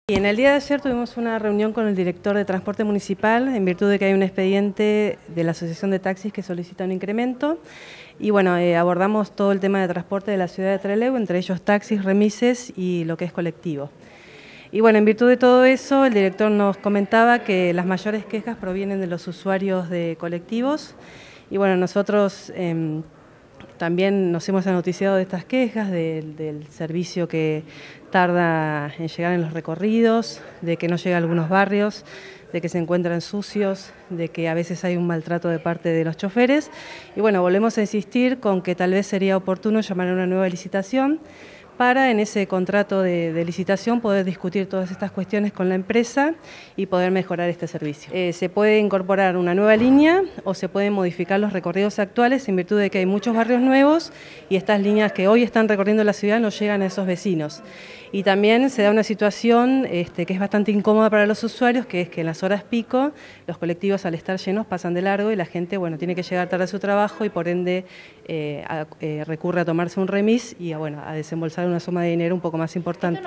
Y en el día de ayer tuvimos una reunión con el director de Transporte Municipal en virtud de que hay un expediente de la Asociación de Taxis que solicita un incremento y bueno, abordamos todo el tema de transporte de la ciudad de Trelew, entre ellos taxis, remises y lo que es colectivo. Y bueno, en virtud de todo eso, el director nos comentaba que las mayores quejas provienen de los usuarios de colectivos y bueno, nosotros también nos hemos anoticiado de estas quejas, del servicio que tarda en llegar en los recorridos, de que no llega a algunos barrios, de que se encuentran sucios, de que a veces hay un maltrato de parte de los choferes. Y bueno, volvemos a insistir con que tal vez sería oportuno llamar a una nueva licitación para en ese contrato de licitación poder discutir todas estas cuestiones con la empresa y poder mejorar este servicio. Se puede incorporar una nueva línea o se pueden modificar los recorridos actuales en virtud de que hay muchos barrios nuevos y estas líneas que hoy están recorriendo la ciudad no llegan a esos vecinos. Y también se da una situación que es bastante incómoda para los usuarios, que es que en las horas pico los colectivos al estar llenos pasan de largo y la gente bueno, tiene que llegar tarde a su trabajo y por ende recurre a tomarse un remis y a desembolsar una suma de dinero un poco más importante.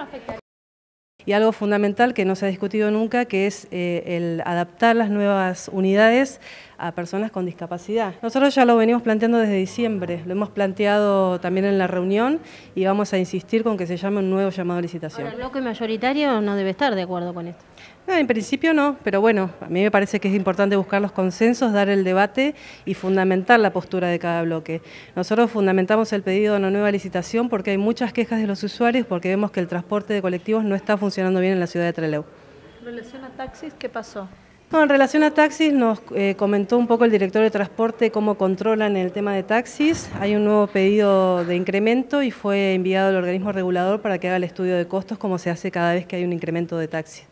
Y algo fundamental que no se ha discutido nunca, que es el adaptar las nuevas unidades a personas con discapacidad. Nosotros ya lo venimos planteando desde diciembre, lo hemos planteado también en la reunión y vamos a insistir con que se llame un nuevo llamado a licitación. Ahora, el bloque mayoritario no debe estar de acuerdo con esto. No, en principio no, pero bueno, a mí me parece que es importante buscar los consensos, dar el debate y fundamentar la postura de cada bloque. Nosotros fundamentamos el pedido de una nueva licitación porque hay muchas quejas de los usuarios porque vemos que el transporte de colectivos no está funcionando bien en la ciudad de Trelew. En relación a taxis, ¿qué pasó? No, en relación a taxis nos comentó un poco el director de transporte cómo controlan el tema de taxis. Hay un nuevo pedido de incremento y fue enviado al organismo regulador para que haga el estudio de costos como se hace cada vez que hay un incremento de taxis.